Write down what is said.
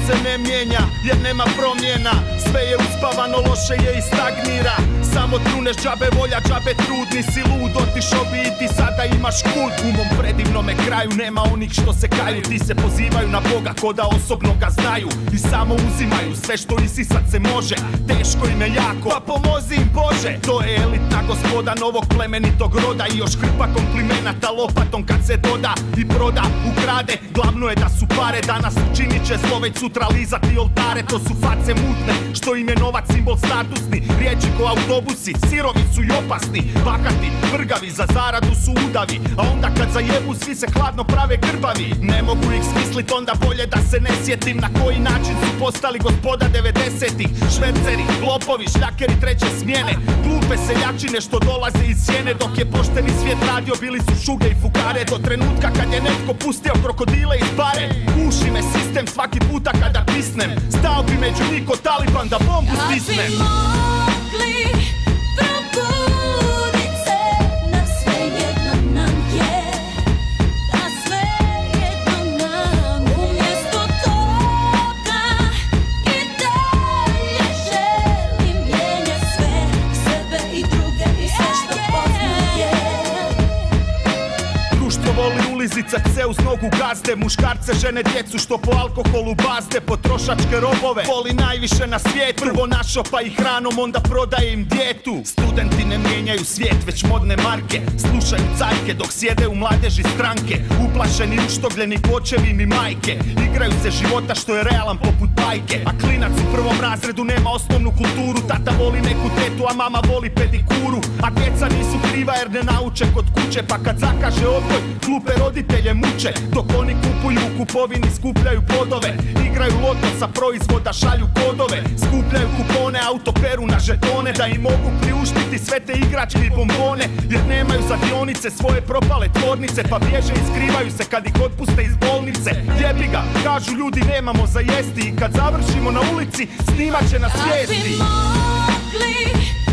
se ne mijenja jer nema promjena. Sve je uspavano, loše je i stagnira. Samo truneš džabe volja, džabe trud. Nisi lud, otišao bi i ti sada imaš kult. U mom predivnome kraju nema onih što se kaju. Ti se pozivaju na Boga ko da osobno ga znaju i samo uzimaju sve što isisat se može. Teško im je jako, pa pomozi im Bože. To je elitna gospoda novog plemenitog roda. I još hrpa komplimenata lopatom kad se doda i proda, ukrade. Glavno je da su pare, danas učinit će zlo, već sutra lizati oltare. To su face mutne, što im je novac simbol statusni. Riječi ko autobusi, sirovi su i opasni. Bahati, vrgavi, za zaradu su udavi. A onda kad zajebu svi se hladno prave grbavi. Ne mogu ih smislit, onda bolje da se ne sjetim na koji način su postali gospoda 90-ih. Šverceri, lopovi, šljakeri treće smjene. Glupe seljačine što dolaze iz sjene. Dok je pošteni svijet radio bili su šuge i fukare. Do trenutka kad je netko pustio krokodile iz bare. Uši me sistem svaki puta kada pisnem. Stao bi među njih ko Taliban da bombu stisnem. Voli ulizica pse uz nogu gazde. Muškarce, žene, djecu što po alkoholu bazde. Potrošačke robove voli najviše na svijetu. Prvo našopa ih hranom, onda prodaje im dijetu. Studenti ne mijenjaju svijet, već modne marke. Slušaju cajke dok sjede u mladeži stranke. Uplašeni, uštogljeni očevi mi majke. Igraju se života što je realan poput bajke. A klinac u prvom razredu nema osnovnu kulturu. Tata voli neku tetu, a mama voli pedikuru. A djeca nisu kriva jer ne nauče kod kuće. Pa kad zakaže odgoj, glupe roditelje muče. Dok oni kupuju u kupovini, skupljaju bodove. Igraju loto sa proizvoda, šalju kodove. Skupljaju kupone, auto peru na žetone. Da im mogu priuštiti sve te igračke i bombone. Jer nemaju za dionice svoje propale tvornice. Pa bježe i skrivaju se kad ih otpuste iz bolnice. Jebi ga, kažu ljudi nemamo za jesti. I kad završimo na ulici, snimat će nas vijesti.